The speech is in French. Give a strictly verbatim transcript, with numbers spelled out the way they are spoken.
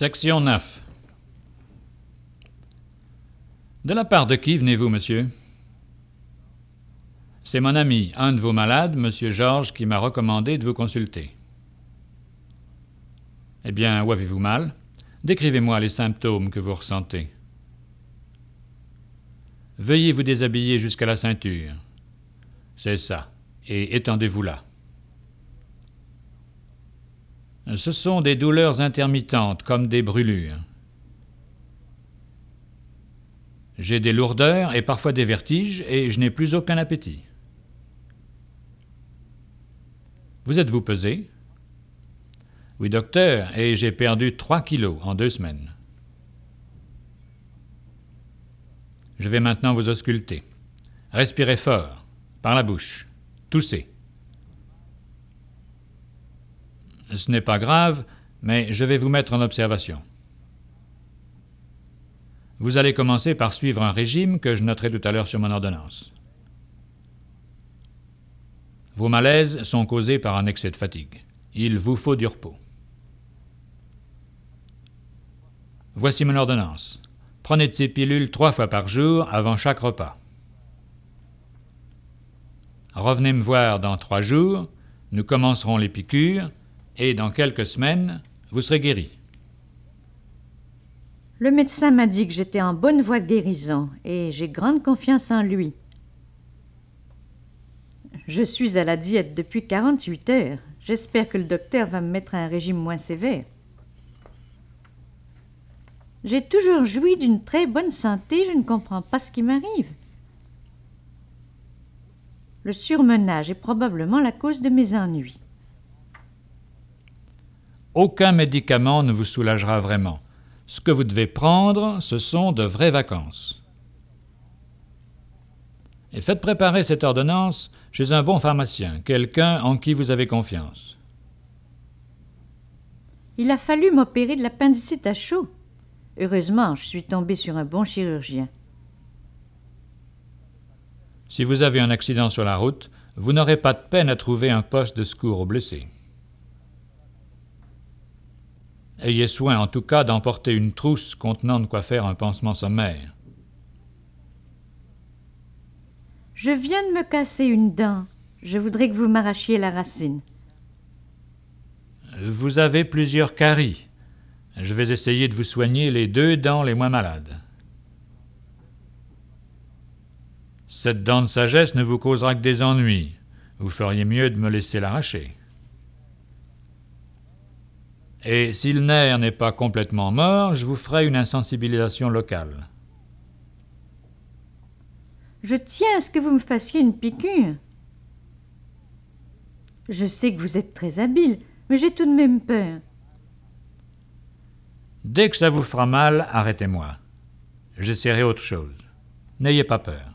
Section neuf. De la part de qui venez-vous, monsieur? C'est mon ami, un de vos malades, monsieur Georges, qui m'a recommandé de vous consulter. Eh bien, où avez-vous mal? Décrivez-moi les symptômes que vous ressentez. Veuillez vous déshabiller jusqu'à la ceinture. C'est ça. Et étendez-vous là. Ce sont des douleurs intermittentes, comme des brûlures. J'ai des lourdeurs et parfois des vertiges, et je n'ai plus aucun appétit. Vous êtes-vous pesé? Oui, docteur, et j'ai perdu trois kilos en deux semaines. Je vais maintenant vous ausculter. Respirez fort, par la bouche. Toussez. Ce n'est pas grave, mais je vais vous mettre en observation. Vous allez commencer par suivre un régime que je noterai tout à l'heure sur mon ordonnance. Vos malaises sont causés par un excès de fatigue. Il vous faut du repos. Voici mon ordonnance. Prenez de ces pilules trois fois par jour avant chaque repas. Revenez me voir dans trois jours, nous commencerons les piqûres et dans quelques semaines, vous serez guéri. Le médecin m'a dit que j'étais en bonne voie de guérison et j'ai grande confiance en lui. Je suis à la diète depuis quarante-huit heures. J'espère que le docteur va me mettre à un régime moins sévère. J'ai toujours joui d'une très bonne santé, je ne comprends pas ce qui m'arrive. Le surmenage est probablement la cause de mes ennuis. Aucun médicament ne vous soulagera vraiment. Ce que vous devez prendre, ce sont de vraies vacances. Et faites préparer cette ordonnance chez un bon pharmacien, quelqu'un en qui vous avez confiance. Il a fallu m'opérer de l'appendicite à chaud. Heureusement, je suis tombée sur un bon chirurgien. Si vous avez un accident sur la route, vous n'aurez pas de peine à trouver un poste de secours aux blessés. Ayez soin en tout cas d'emporter une trousse contenant de quoi faire un pansement sommaire. Je viens de me casser une dent. Je voudrais que vous m'arrachiez la racine. Vous avez plusieurs caries. Je vais essayer de vous soigner les deux dents les moins malades. Cette dent de sagesse ne vous causera que des ennuis. Vous feriez mieux de me laisser l'arracher. Et si le nerf n'est pas complètement mort, je vous ferai une insensibilisation locale. Je tiens à ce que vous me fassiez une piqûre. Je sais que vous êtes très habile, mais j'ai tout de même peur. Dès que ça vous fera mal, arrêtez-moi. J'essaierai autre chose. N'ayez pas peur.